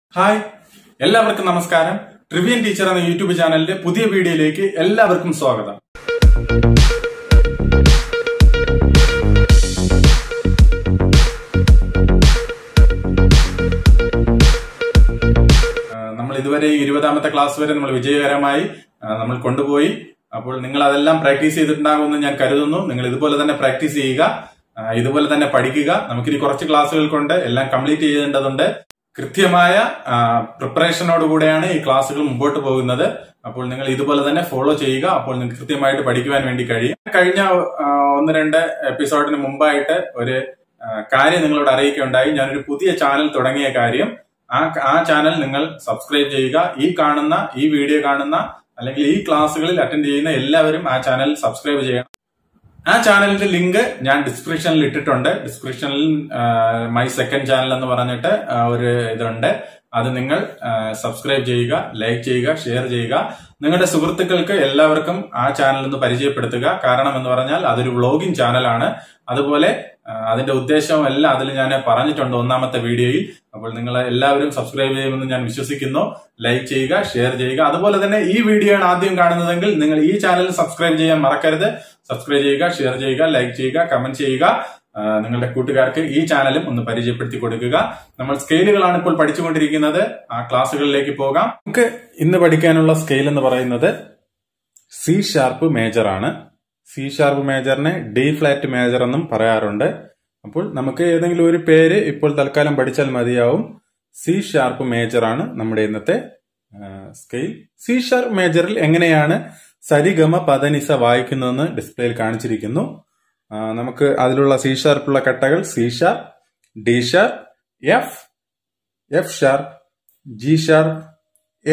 Hi, എല്ലാവർക്കും നമസ്കാരം. ട്രിവിയൻ teacher എന്ന യൂട്യൂബ് ചാനലിന്റെ പുതിയ വീഡിയോയിലേക്ക് എല്ലാവർക്കും സ്വാഗതം. നമ്മൾ ഇതുവരെ 20ാമത്തെ ക്ലാസ് വരെ നമ്മൾ വിജയകരമായി നമ്മൾ കൊണ്ടുപോയി. അപ്പോൾ നിങ്ങൾ അതെല്ലാം പ്രാക്ടീസ് ചെയ്തിട്ടുണ്ടാകുമെന്ന് ഞാൻ കരുതുന്നു. നിങ്ങൾ ഇതുപോലെ തന്നെ പ്രാക്ടീസ് ചെയ്യുക, ഇതുപോലെ തന്നെ പഠിക്കുക. നമുക്കിനി കുറച്ച് ക്ലാസ്സുകൾ കൊണ്ട് എല്ലാം കംപ്ലീറ്റ് ചെയ്യേണ്ടതുണ്ട്. കൃത്യമായ പ്രിപ്പറേഷനോടുകൂടെയാണ് ഈ ക്ലാസ്സുകൾ മുമ്പോട്ട് പോകുന്നത്. അപ്പോൾ നിങ്ങൾ ഇതുപോലെ തന്നെ ഫോളോ ചെയ്യുക. അപ്പോൾ നിങ്ങൾക്ക് കൃത്യമായിട്ട് പഠിക്കുവാൻ വേണ്ടി കഴിയും. കഴിഞ്ഞ 1-2 എപ്പിസോഡിന് മുമ്പായിട്ട് ഒരു കാര്യം നിങ്ങളോട് അറിയിക്കുകയുണ്ടായി. ഞാനൊരു പുതിയ ചാനൽ തുടങ്ങിയ കാര്യം. ആ ചാനൽ നിങ്ങൾ സബ്സ്ക്രൈബ് ചെയ്യുക. ഈ വീഡിയോ കാണുന്ന അല്ലെങ്കിൽ ഈ ക്ലാസ്സുകളിൽ അറ്റൻഡ് ചെയ്യുന്ന എല്ലാവരും ആ ചാനൽ സബ്സ്ക്രൈബ് ചെയ്യണം. ആ ചാനലിന്റെ ലിങ്ക് ഞാൻ ഡിസ്ക്രിപ്ഷനിൽ ഇട്ടിട്ടുണ്ട്. ഡിസ്ക്രിപ്ഷനിൽ മൈ സെക്കൻഡ് ചാനൽ എന്ന് പറഞ്ഞിട്ട് ഒരു ഇതുണ്ട്. അത് നിങ്ങൾ സബ്സ്ക്രൈബ് ചെയ്യുക, ലൈക്ക് ചെയ്യുക, ഷെയർ ചെയ്യുക. നിങ്ങളുടെ സുഹൃത്തുക്കൾക്ക് എല്ലാവർക്കും ആ ചാനൽ ഒന്ന് പരിചയപ്പെടുത്തുക. കാരണം എന്ന് പറഞ്ഞാൽ അതൊരു വ്ളോഗിംഗ് ചാനലാണ്. അതുപോലെ അതിന്റെ ഉദ്ദേശവും എല്ലാം അതിൽ ഞാൻ പറഞ്ഞിട്ടുണ്ട് 1ാമത്തെ വീഡിയോയിൽ. അപ്പോൾ നിങ്ങൾ എല്ലാവരും സബ്സ്ക്രൈബ് ചെയ്യുമെന്ന് ഞാൻ വിശ്വസിക്കുന്നു. ലൈക്ക് ചെയ്യുക, ഷെയർ ചെയ്യുക. അതുപോലെ തന്നെ ഈ വീഡിയോ ആണ് ആദ്യം കാണുന്നതെങ്കിൽ നിങ്ങൾ ഈ ചാനൽ സബ്സ്ക്രൈബ് ചെയ്യാൻ മറക്കരുത്. സബ്സ്ക്രൈബ് ചെയ്യുക, ഷെയർ ചെയ്യുക, ലൈക്ക് ചെയ്യുക, കമന്റ് ചെയ്യുക. നിങ്ങളുടെ കൂട്ടുകാർക്ക് ഈ ചാനലും ഒന്ന് പരിചയപ്പെടുത്തി കൊടുക്കുക. നമ്മൾ സ്കെയിലുകളാണ് ഇപ്പോൾ പഠിച്ചുകൊണ്ടിരിക്കുന്നത്. ആ ക്ലാസ്സുകളിലേക്ക് പോകാം. നമുക്ക് ഇന്ന് പഠിക്കാനുള്ള സ്കെയിൽ എന്ന് പറയുന്നത് C# മേജർ ആണ്. C# മേജറിനെ D ഫ്ലാറ്റ് മേജർ എന്നും പറയാറുണ്ട്. അപ്പോൾ നമുക്ക് ഏതെങ്കിലും ഒരു പേര് ഇപ്പോൾ തൽക്കാലം പഠിച്ചാൽ മതിയാവും. C# മേജർ ആണ് നമ്മുടെ ഇന്നത്തെ സ്കെയിൽ. C# മേജറിൽ എങ്ങനെയാണ് സരിഗമ പദനിസ വായിക്കുന്നതെന്ന് ഡിസ്പ്ലേയിൽ കാണിച്ചിരിക്കുന്നു. നമുക്ക് അതിലുള്ള C# കട്ടകൾ C#, D#, F, F#, G#, A#,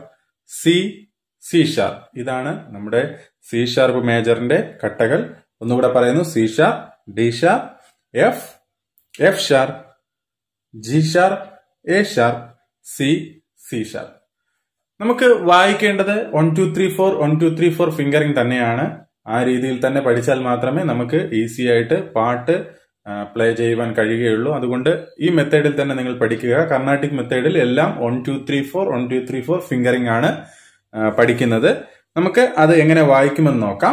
C#. ഇതാണ് നമ്മുടെ C# മേജറിന്റെ കട്ടകൾ. ഒന്നുകൂടെ പറയുന്നു: C#, D#, F, F#, G#, A#, C#. നമുക്ക് വായിക്കേണ്ടത് 1 2 3 4 1 2 3 4 ഫിംഗറിംഗ് തന്നെയാണ്. ആ രീതിയിൽ തന്നെ പഠിച്ചാൽ മാത്രമേ നമുക്ക് ഈസി ആയിട്ട് പാട്ട് പ്ലേ ചെയ്യുവാൻ കഴിയുകയുള്ളൂ. അതുകൊണ്ട് ഈ മെത്തേഡിൽ തന്നെ നിങ്ങൾ പഠിക്കുക. കർണാട്ടിക് മെത്തേഡിൽ എല്ലാം 1 2 3 4 1 2 3 4 ഫിംഗറിംഗ് ആണ് പഠിക്കുന്നത്. നമുക്ക് അത് എങ്ങനെ വായിക്കുമെന്ന് നോക്കാം.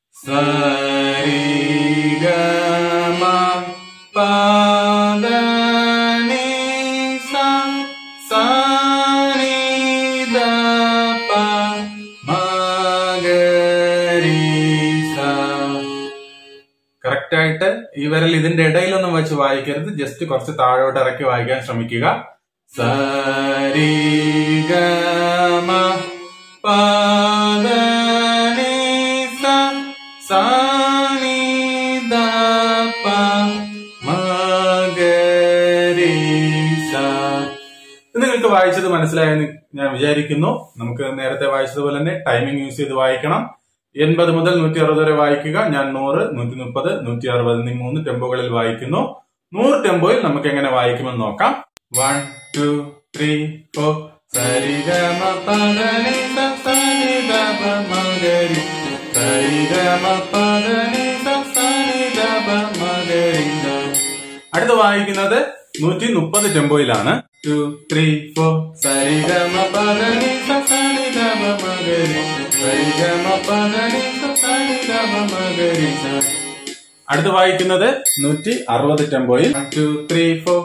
കറക്റ്റായിട്ട് ഈ വിരൽ ഇതിന്റെ ഇടയിലൊന്നും വെച്ച് വായിക്കരുത്. ജസ്റ്റ് കുറച്ച് താഴോട്ട് ഇറക്കി വായിക്കാൻ ശ്രമിക്കുക. സരി ഗമ പദ നി സ സ നി ദ പ മ ഗ രി സ. നിങ്ങൾക്ക് വായിച്ചത് മനസ്സിലായെന്ന് ഞാൻ വിചാരിക്കുന്നു. നമുക്ക് നേരത്തെ വായിച്ചതുപോലെ തന്നെ ടൈമിംഗ് യൂസ് ചെയ്ത് വായിക്കണം. 80 മുതൽ 160 വരെ വായിക്കുക. ഞാൻ 100, 130, 160 എന്നീ 3 ടെമ്പോകളിൽ വായിക്കുന്നു. 100 ടെമ്പോയിൽ നമുക്ക് എങ്ങനെ വായിക്കുമെന്ന് നോക്കാം. 1 2 3 4 സരി ഗമ പദ നി സ സ നി ദ പ മ ഗ രി. സരി ഗമ പദ നി സ സ നി ദ പ മ ഗ രി സ. അടുത്ത് വായിക്കുന്നത് 130 ടെമ്പോയിലാണ്. 2 3 4 സരി ഗമ പദ നി സ സ നി ദ പ മ ഗ രി. അടുത്ത് വായിക്കുന്നത് 160 ടെമ്പോയിൽ. 2 3 4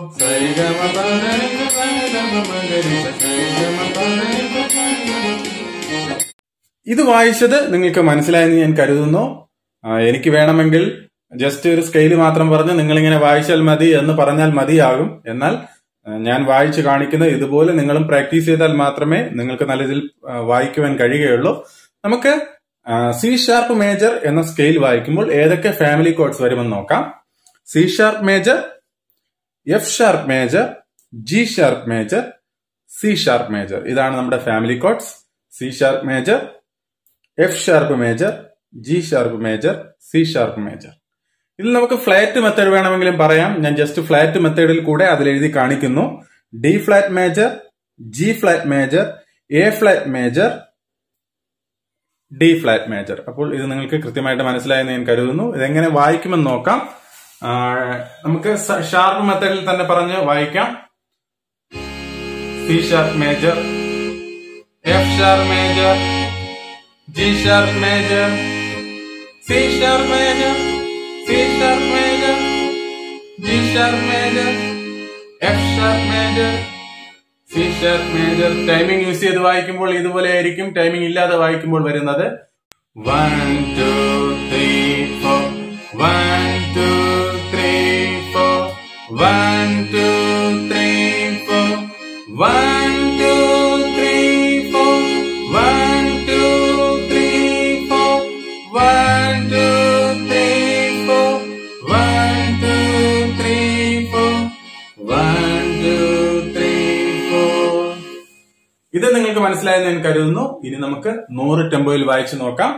ഇത് വായിച്ചത് നിങ്ങൾക്ക് മനസ്സിലായെന്ന് ഞാൻ കരുതുന്നു. എനിക്ക് വേണമെങ്കിൽ ജസ്റ്റ് ഒരു സ്കെയിൽ മാത്രം പറഞ്ഞ് നിങ്ങളിങ്ങനെ വായിച്ചാൽ മതി എന്ന് പറഞ്ഞാൽ മതിയാകും. എന്നാൽ ഞാൻ വായിച്ചു കാണിക്കുന്നത് ഇതുപോലെ നിങ്ങളും പ്രാക്ടീസ് ചെയ്താൽ മാത്രമേ നിങ്ങൾക്ക് നല്ല രീതിയിൽ വായിക്കുവാൻ കഴിയുകയുള്ളൂ. നമുക്ക് C# മേജർ എന്ന സ്കെയിൽ വായിക്കുമ്പോൾ ഏതൊക്കെ ഫാമിലി കോഡ്സ് വരുമെന്ന് നോക്കാം. C# major, F# major, G# major, C# major. ഇതാണ് നമ്മുടെ family chords. C# major, F# major, G# major, C# major. ഇതിൽ നമുക്ക് ഫ്ലാറ്റ് മെത്തേഡ് വേണമെങ്കിലും പറയാം. ഞാൻ ജസ്റ്റ് ഫ്ലാറ്റ് മെത്തേഡിൽ കൂടെ അതിൽ എഴുതി കാണിക്കുന്നു. D flat major, G flat major, A flat major, D flat major. അപ്പോൾ ഇത് നിങ്ങൾക്ക് കൃത്യമായിട്ട് മനസ്സിലായെന്ന് ഞാൻ കരുതുന്നു. ഇതെങ്ങനെ വായിക്കുമെന്ന് നോക്കാം. നമുക്ക് ഷാർപ്പ് മെത്തേഡിൽ തന്നെ പറഞ്ഞ് വായിക്കാം. C sharp major, F sharp major, G sharp major, C sharp major, C sharp major, G sharp major, F sharp major, C sharp major. Timing use ചെയ്ത് വായിക്കുമ്പോൾ ഇതുപോലെ ആയിരിക്കും. ടൈമിംഗ് ഇല്ലാതെ വായിക്കുമ്പോൾ വരുന്നത് 1 2 3 4 1 2 3 4 1 2 3 4 1 2 3 4 1 2 3 4 1 2 3 4 1 2 3 4 1 2 3 4. ഇത് നിങ്ങൾക്ക് മനസ്സിലായെന്ന് ഞാൻ കരുതുന്നു. ഇനി നമുക്ക് 100 ടെമ്പോയിൽ വായിച്ചു നോക്കാം.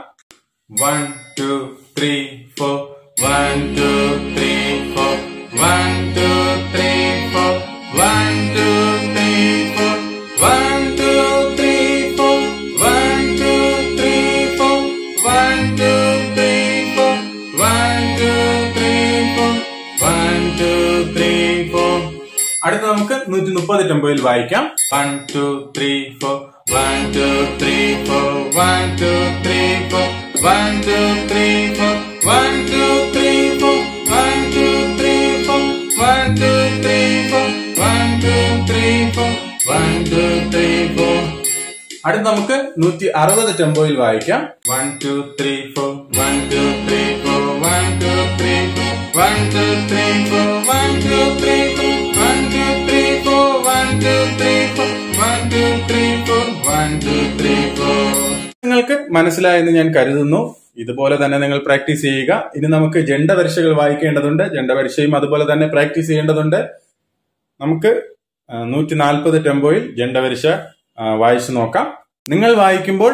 1 2 3 4 1 2 3 4 1 2 3 4 1 2 3 4 1 2 3 4 1 2 3 4 1 2 3 4 1 2 3 4 1 2 3 4. അടുത്ത നമുക്ക് 130 ടെമ്പോയിൽ വായിക്കാം. 1 2 3 4 1 2 3 4 1 2 3 4 1 2 3 4 1 2 3 4 1 2 3 4 1 2 3 4 1 2 3 4 1 2 3 4. അടുത്ത നമുക്ക് 160 ടെമ്പോയിൽ വായിക്കാം. 1 2 3 4 1 2 3 4 1 2 3 4 1 2 3 4 1 2 3 4 1 2 3 4 1 2 3 4 1 2 3 4 1 2 3 4. നിങ്ങൾക്ക് മനസ്സിലായെന്ന് ഞാൻ കരുതുന്നു. ഇതുപോലെ തന്നെ നിങ്ങൾ പ്രാക്ടീസ് ചെയ്യുക. ഇനി നമുക്ക് ജണ്ടപരീക്ഷകൾ വായിക്കേണ്ടതുണ്ട്. ജണ്ടപരീക്ഷയും അതുപോലെ തന്നെ പ്രാക്ടീസ് ചെയ്യേണ്ടതുണ്ട്. നമുക്ക് 140 ടെമ്പോയിൽ ജണ്ടപരീക്ഷ വായിച്ചു നോക്കാം. നിങ്ങൾ വായിക്കുമ്പോൾ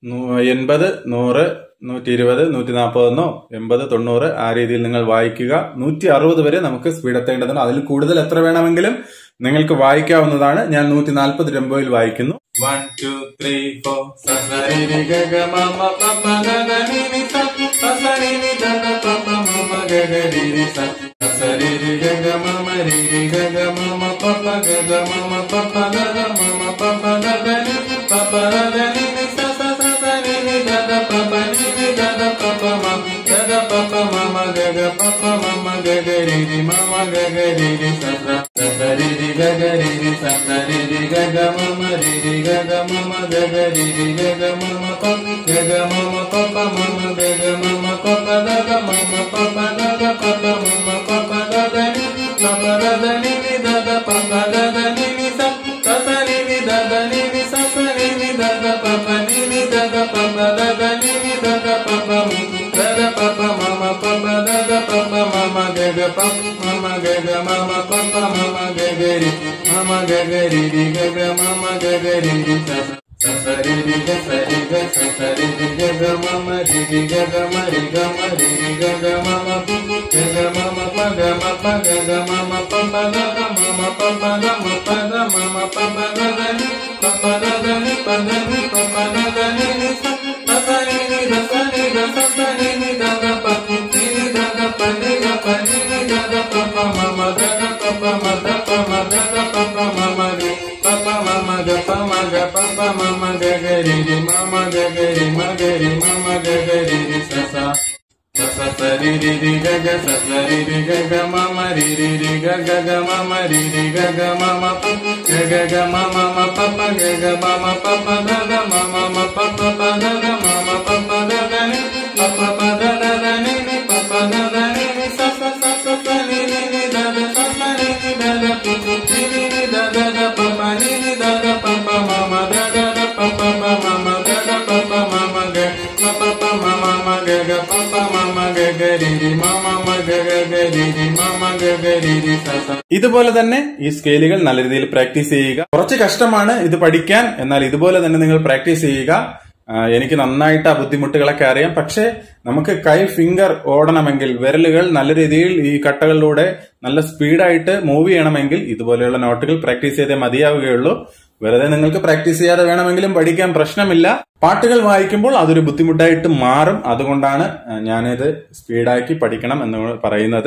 80 100 120 140 80 90 ആ രീതിയിൽ നിങ്ങൾ വായിക്കുക. 160 വരെ നമുക്ക് സ്പീഡ് എത്തേണ്ടതുണ്ട്. അതിൽ കൂടുതൽ എത്ര വേണമെങ്കിലും നിങ്ങൾക്ക് വായിക്കാവുന്നതാണ്. ഞാൻ 140 ടെമ്പോയിൽ വായിക്കുന്നു. 1 2 3 4 സസരി രി ഗ ഗ മ മ പ പ ഗ ഗ നി നി സ സസരി രി ഗ ഗ പ പ മ മ ഗ ഗ രി രി സ സസരി രി ഗ ഗ മ മ രി രി ഗ ഗ മ മ പ പ ഗ ഗ മ മ പ പ ഗ ഗ മ മ പ പ ഗ ഗ നി പ പ ഗ നി നി സ സ സ സ നി നി ഗ ഗ പ പ നി നി ഗ ഗ പ പ മ ഗ ഗ പ പ മ മ ഗ ഗ പ പ മ മ ഗ ഗ രി രി മ മ ഗ ഗ രി രി സ സ സസരി രി ഗ ഗ രി രി സ സരി രി ഗ ഗ മ മ രി രി ഗ ഗ മ മ ഗ ഗ രി രി ഗ ഗ മ മ പ ഗ ഗ മ മ പ പ മ മ ഗ ഗ മ മ പ പ ഗ ഗ മ മ പ പ ഗ ഗ പ പ മ മ പ പ ഗ ഗ നി പ പ ഗ ഗ നി നി ഗ ഗ പ പ ഗ ഗ നി നി സ സ സ നി നി ഗ ഗ നി നി സ സ നി നി ഗ ഗ പ പ നി നി ഗ ഗ പ പ ഗ ഗ നി നി ഗ ഗ പ പ മ ഗ ഗ പ പ മ മ പ പ ഗ ഗ പ പ മ മ ഗ ഗ പ മ മ ഗ ഗ മ മ പ പ മ മ ഗ ഗ രി മ മ ഗ ഗ രി രി ഗ ഗ മ മ ഗ ഗ രി രി സ സരി രി ഗ സരി ഗ സ സരി രി ഗ ഗ മ മ രി രി ഗ ഗ മ രി ഗ മ രി രി ഗ ഗ മ മ ഗ ഗ മ മ പ ഗ മ പ ഗ ഗ മ മ പ പ ഗ ഗ മ മ പ പ ഗ മ പ ഗ മ മ പ പ ഗ ഗ നി പ പ ഗ ഗ നി പ ഗ നി പ പ ഗ ഗ നി നി സ സ സ നി നി ഗ സ നി ഗ സ സ നി നി ഗ ഗ പ നി നി ഗ ഗ പ നി ഗ പ നി നി ഗ ഗ പ പ മ മ ഗ ഗ പ പ മ ഗ പ മ ഗ ഗ പ പ മ മ രി പ പ മ മ ഗ പ മ ഗ പ പ മ മ ഗ ഗ രി രി മ മ ഗ ഗ രി മ ഗ രി മ മ ഗ ഗ രി രി സ സ സ സ സ രി രി രി ഗ ഗ സ സ രി രി ഗ ഗ മ മ രി രി രി ഗ ഗ ഗ മ മ രി രി ഗ ഗ മ മ പ ഗ ഗ ഗ മ മ മ പ പ ഗ ഗ മ മ പ പ ഗ ഗ മ മ മ പ പ പ ഗ ഗ മ മ പ പ ഗ ഗ നി പ പ പ ഗ ഗ നി നി പ പ ഗ ഗ നി നി സ സ സ സ സ നി നി നി ഗ ഗ സ സ നി നി ഗ ഗ പ നി നി നി ഗ ഗ ഗ പ പ നി നി ഗ ഗ പ പ മ മ ഗ ഗ ഗ പ പ മ മ മ ഗ ഗ പ പ മ മ ഗ പ പ മ മ മ ഗ ഗ പ പ മ മ ഗ ഗ രി രി മ മ മ ഗ ഗ ഗ രി രി മ മ ഗ ഗ രി രി സ സ. ഇതുപോലെ തന്നെ ഈ സ്കെയിലുകൾ നല്ല രീതിയിൽ പ്രാക്ടീസ് ചെയ്യുക. കുറച്ച് കഷ്ടമാണ് ഇത് പഠിക്കാൻ, എന്നാൽ ഇതുപോലെ തന്നെ നിങ്ങൾ പ്രാക്ടീസ് ചെയ്യുക. എനിക്ക് നന്നായിട്ട് ആ ബുദ്ധിമുട്ടുകളൊക്കെ അറിയാം. പക്ഷേ നമുക്ക് കൈ ഫിംഗർ ഓടണമെങ്കിൽ, വിരലുകൾ നല്ല രീതിയിൽ ഈ കട്ടകളിലൂടെ നല്ല സ്പീഡായിട്ട് മൂവ് ചെയ്യണമെങ്കിൽ ഇതുപോലെയുള്ള നോട്ടുകൾ പ്രാക്ടീസ് ചെയ്തേ മതിയാവുകയുള്ളൂ. വെറുതെ നിങ്ങൾക്ക് പ്രാക്ടീസ് ചെയ്യാതെ വേണമെങ്കിലും പഠിക്കാൻ പ്രശ്നമില്ല. പാട്ടുകൾ വായിക്കുമ്പോൾ അതൊരു ബുദ്ധിമുട്ടായിട്ട് മാറും. അതുകൊണ്ടാണ് ഞാനിത് സ്പീഡാക്കി പഠിക്കണം എന്ന് പറയുന്നത്.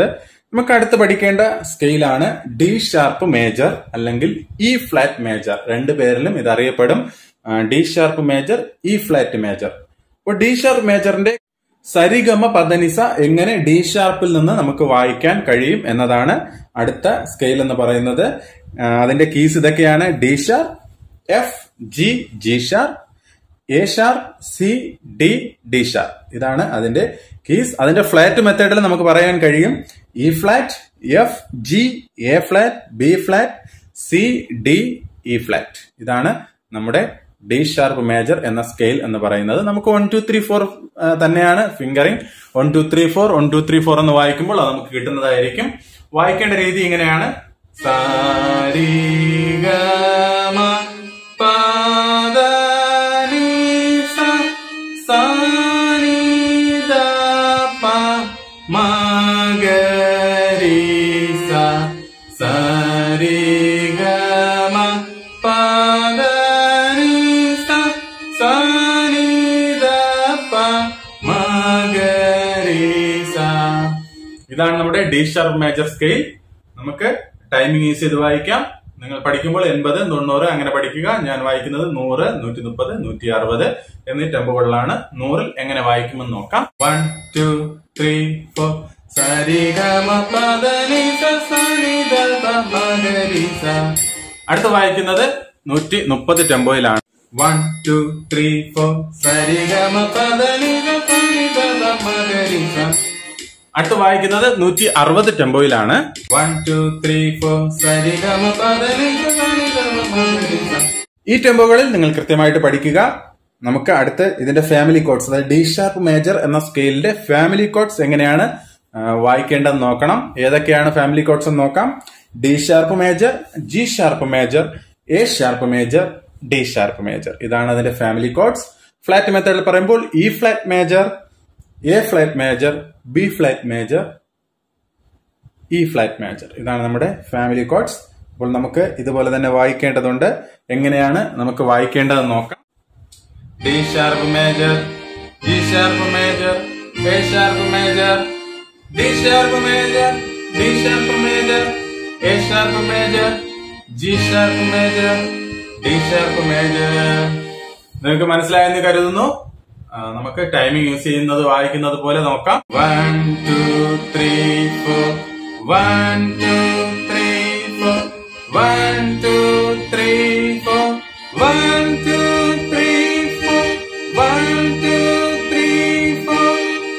നമുക്ക് അടുത്ത് പഠിക്കേണ്ട സ്കെയിലാണ് ഡി ഷാർപ്പ് മേജർ അല്ലെങ്കിൽ ഇ ഫ്ലാറ്റ് മേജർ. രണ്ടു പേരിലും ഇത് അറിയപ്പെടും. D sharp major, E flat major. അപ്പോൾ ഡി ഷാർപ്പ് മേജറിന്റെ സരിഗമ പദനിസ എങ്ങനെ ഡി ഷാർപ്പിൽ നിന്ന് നമുക്ക് വായിക്കാൻ കഴിയും എന്നതാണ് അടുത്ത സ്കെയിൽ എന്ന് പറയുന്നത്. അതിന്റെ കീസ് ഇതൊക്കെയാണ്: D sharp, F, G, G sharp, A sharp, C, D, D sharp. ഇതാണ് അതിന്റെ കീസ്. അതിന്റെ ഫ്ലാറ്റ് മെത്തേഡിൽ നമുക്ക് പറയാൻ കഴിയും: E flat, F, G, A flat, B flat, C, D, E flat. ഇതാണ് നമ്മുടെ ഡി ഷാർപ്പ് മേജർ എന്ന സ്കെയിൽ എന്ന് പറയുന്നത്. നമുക്ക് 1 2 3 4 തന്നെയാണ് ഫിംഗറിംഗ്. 1 2 3 4 1 2 3 4 എന്ന് വായിക്കുമ്പോൾ അത് നമുക്ക് കിട്ടുന്നതായിരിക്കും. വായിക്കേണ്ട രീതി ഇങ്ങനെയാണ്: സാരി ഗ മ പ ദ നി സ സാ നി ദ പ മ ഗ രി സ സാരി ഗ മ പ ദ നി സ സാ നി ദ പ മ ഗ രി സ. ഇതാണ് നമ്മുടെ ഡി ഷാർപ്പ് മേജർ സ്കെയിൽ. നമുക്ക് ടൈമിംഗ് യൂസ് ചെയ്ത് വായിക്കാം. നിങ്ങൾ പഠിക്കുമ്പോൾ 80, 90 അങ്ങനെ പഠിക്കുക. ഞാൻ വായിക്കുന്നത് 100, 130, 160 എന്നീ ടെമ്പോകളിലാണ്. 100ൽ എങ്ങനെ വായിക്കുമെന്ന് നോക്കാം. 1 2 3 4 സരി ഗ മ പ ദ നി സ സാ നി ദ പ മ ഗ രി സ. അടുത്ത് വായിക്കുന്നത് 130 ടെമ്പോയിലാണ്. 1 2 3 4 സരി ഗ മ പ ദ നി സ സാ നി ദ പ മ ഗ രി സ. അടുത്ത് വായിക്കുന്നത് 160 ടെമ്പോയിലാണ്. 1 2 3 4 സരി ഗ മ പ ദ നി സ സാ നി ദ പ മ ഗ രി സ. ഈ ടെമ്പോകളിൽ നിങ്ങൾ കൃത്യമായിട്ട് പഠിക്കുക. നമുക്ക് അടുത്ത് ഇതിന്റെ ഫാമിലി കോഡ്സ്, അതായത് ഡി ഷാർപ്പ് മേജർ എന്ന സ്കെയിലിന്റെ ഫാമിലി കോഡ്സ് എങ്ങനെയാണ് വായിക്കേണ്ടതെന്ന് നോക്കണം. ഏതൊക്കെയാണ് ഫാമിലി കോഡ്സ് എന്ന് നോക്കാം. D sharp major, G sharp major, A sharp major, D sharp major. ഇതാണ് അതിന്റെ ഫാമിലി കോഡ്സ്. ഫ്ലാറ്റ് മെത്തേഡിൽ പറയുമ്പോൾ E flat major, A flat major, B flat major, E flat major. ഇതാണ് നമ്മുടെ ഫാമിലി കോഡ്സ്. അപ്പോൾ നമുക്ക് ഇതുപോലെ തന്നെ വായിക്കേണ്ടതുണ്ട്. എങ്ങനെയാണ് നമുക്ക് വായിക്കേണ്ടതെന്ന് നോക്കാം. D sharp major, G sharp major, A sharp major, D sharp major, D sharp major, A sharp major, G sharp major, D sharp major. നിങ്ങൾക്ക് മനസ്സിലായെന്ന് കരുതുന്നു. നമുക്ക് ടൈമിംഗ് യൂസ് ചെയ്യുന്നത് വായിക്കുന്നത് പോലെ നോക്കാം. 1 2 3 4 1 2 3 4 1 2 3 4 1 2 3 4 1 2 3 4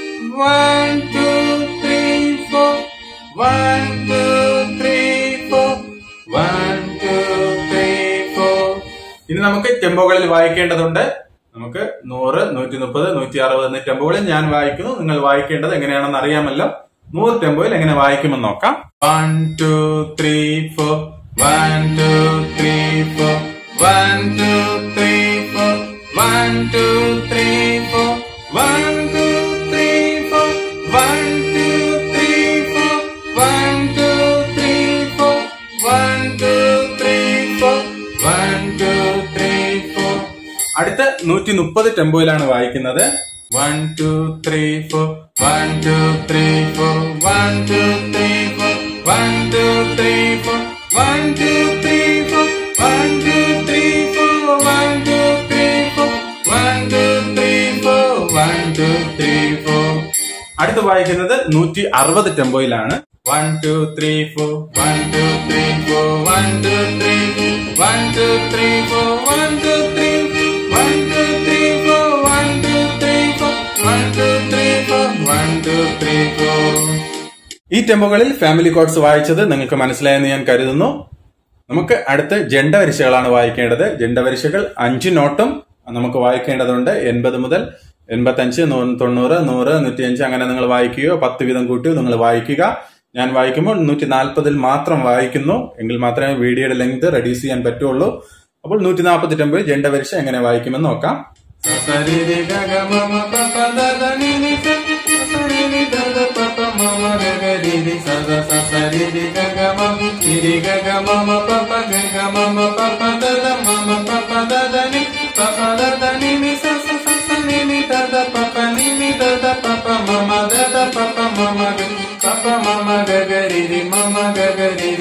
1 2 3 4 1 2 3 4 1 2 3 4. ഇനി നമുക്ക് ടെമ്പോകളിൽ വായിക്കേണ്ടതുണ്ട്. നമുക്ക് 100, 130, 160 എന്നീ ടെമ്പോകളിൽ ഞാൻ വായിക്കുന്നു. നിങ്ങൾ വായിക്കേണ്ടത് എങ്ങനെയാണെന്ന് അറിയാമല്ലോ. 100 ടെമ്പോയിൽ എങ്ങനെ വായിക്കുമെന്ന് നോക്കാം. 1 2 3 4 1 2 3 4 1 2 3 4 1 2 3 4 1 2 3 4 1 2 3 4 1 2 3 4 1 2 3 4 1 2 3 4. അടുത്ത 130 ടെമ്പോയിലാണ് വായിക്കുന്നത്. 1 2 3 4 1 2 3 4 1 2 3 4 1 2 3 4 1 2 3 4 1 2 3 4 1 2 3 4 1 2 3 4 1 2 3 4. അടുത്ത് വായിക്കുന്നത് 160 ടെമ്പോയിലാണ്. 1 2 3 4 1 2 3 4 1 2 3 1 2 3 4 1 2 3 1 2 3 4 1 2 3 4 1 2 3 4 1 2 3 4. ഈ ടെമ്പോകളിൽ ഫാമിലി കോഡ്സ് വായിച്ചത് നിങ്ങൾക്ക് മനസ്സിലായെന്ന് ഞാൻ കരുതുന്നു. നമുക്ക് അടുത്ത് ജണ്ടവരിശകളാണ് വായിക്കേണ്ടത്. ജണ്ടവരിശകൾ 5 നോട്ടും നമുക്ക് വായിക്കേണ്ടതുണ്ട്. 80 മുതൽ 85, 90, 100, 105 അങ്ങനെ നിങ്ങൾ വായിക്കുകയോ 10 വീതം കൂട്ടിയോ നിങ്ങൾ വായിക്കുക. ഞാൻ വായിക്കുമ്പോൾ 140ൽ മാത്രം വായിക്കുന്നു. എങ്കിൽ മാത്രമേ വീഡിയോയുടെ ലെങ്ത് റെഡ്യൂസ് ചെയ്യാൻ പറ്റുള്ളൂ. അപ്പോൾ 140 ടെമ്പോയിൽ ജണ്ടവരിശ എങ്ങനെ വായിക്കുമെന്ന് നോക്കാം.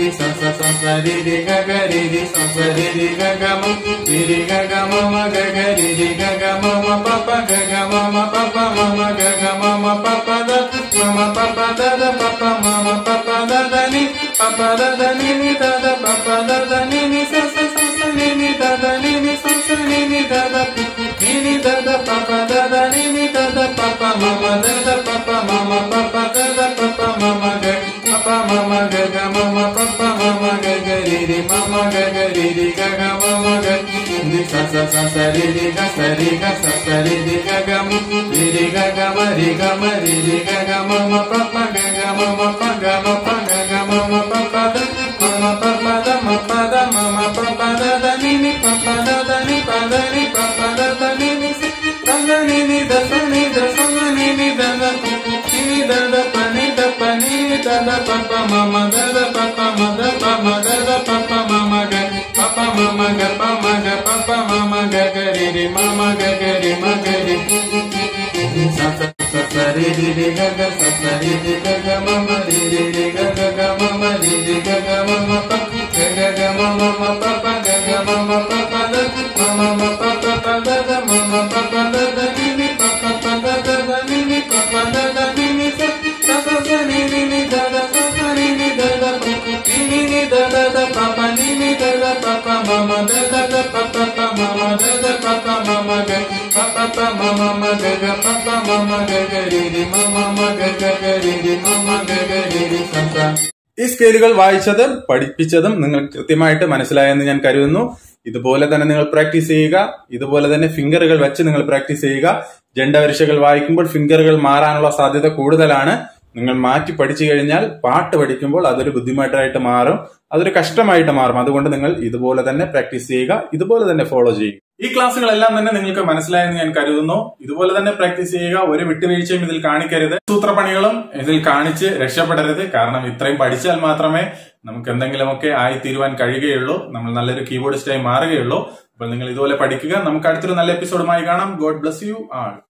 sa sa sa sa ri ri ga ga ri ri sa sa ri ri ga ga ma ri ri ga ga ma ma ga ga ri ri ga ga ma ma pa pa ga ga ma ma pa pa ma ma ga ga ma ma pa pa da ma pa pa da da pa pa ma ma pa pa da da ni pa pa da da ni da da pa pa da da ni sa sa sa sa ni da da ni sa sa ni da da ni da da pa pa da da ni da da pa pa ma ma da da pa pa ma ma pa pa da da pa pa ma ma ga pa ma ma ga ga ma ma pa pa ma ma ga ga ri ri ma ma ga ga ri ri ga ga ma ma ga ni sa sa sa sa ri ri ga sa ri ri ga ga ma ri ri ga ga ma ri ri ga ga ma ma pa pa ga ga ma ma pa ga ga ma pa pa da ma pa pa da ma pa da ma ma pa pa da da ni pa pa da da ni pa da ni pa pa da da ni sa da ni da sa ni da sa ni da da ni da da pa ni da da pa pa ma ma da da pa pa ma da pa ma da da pa pa ma ma ga pa pa ma ma ga pa ma ga pa pa ma ma ga ga ri ri ma ma ga ga ri ma ga ri sa sa sa sa ri ri ga ga sa sa ri ga ga ma ma ri ga ga ma ma ri ga ga ma ma pa ga ga ma ma ma pa pa ga ga ma ma pa pa da ma ma pa pa pa da da ma ma pa pa da da ni pa pa pa da da ni pa pa da da ni sa sa sa ni da da sa sa ni da da ni da da pa pa ni da da pa pa ma ma da da pa pa pa ma ma da da pa pa ma ma ga pa pa pa ma ma ga ga pa pa ma ma ga ga ri ri ma ga ga ri ri ma ga ga ri ri sa sa. ഈ സ്കെയിലുകൾ വായിച്ചതും പഠിപ്പിച്ചതും നിങ്ങൾ കൃത്യമായിട്ട് മനസ്സിലായെന്ന് ഞാൻ കരുതുന്നു. ഇതുപോലെ തന്നെ നിങ്ങൾ പ്രാക്ടീസ് ചെയ്യുക. ഇതുപോലെ തന്നെ ഫിംഗറുകൾ വെച്ച് നിങ്ങൾ പ്രാക്ടീസ് ചെയ്യുക. ജണ്ടവരിശകൾ വായിക്കുമ്പോൾ ഫിംഗറുകൾ മാറാനുള്ള സാധ്യത കൂടുതലാണ്. നിങ്ങൾ മാറ്റി പഠിച്ചു കഴിഞ്ഞാൽ പാട്ട് പഠിക്കുമ്പോൾ അതൊരു ബുദ്ധിമുട്ടായിട്ട് മാറും, അതൊരു കഷ്ടമായിട്ട് മാറും. അതുകൊണ്ട് നിങ്ങൾ ഇതുപോലെ തന്നെ പ്രാക്ടീസ് ചെയ്യുക, ഇതുപോലെ തന്നെ ഫോളോ ചെയ്യുക. ഈ ക്ലാസ്സുകളെല്ലാം തന്നെ നിങ്ങൾക്ക് മനസ്സിലായെന്ന് ഞാൻ കരുതുന്നു. ഇതുപോലെ തന്നെ പ്രാക്ടീസ് ചെയ്യുക. ഒരു വിട്ടുവീഴ്ചയും ഇതിൽ കാണിക്കരുത്. സൂത്രപ്പണികളും ഇതിൽ കാണിച്ച് രക്ഷപ്പെടരുത്. കാരണം ഇത്രയും പഠിച്ചാൽ മാത്രമേ നമുക്ക് എന്തെങ്കിലുമൊക്കെ ആയിത്തീരുവാൻ കഴിയുകയുള്ളൂ. നമ്മൾ നല്ലൊരു കീബോർഡിസ്റ്റായി മാറുകയുള്ളൂ. അപ്പോൾ നിങ്ങൾ ഇതുപോലെ പഠിക്കുക. നമുക്ക് അടുത്തൊരു നല്ല എപ്പിസോഡുമായി കാണാം. God bless you all.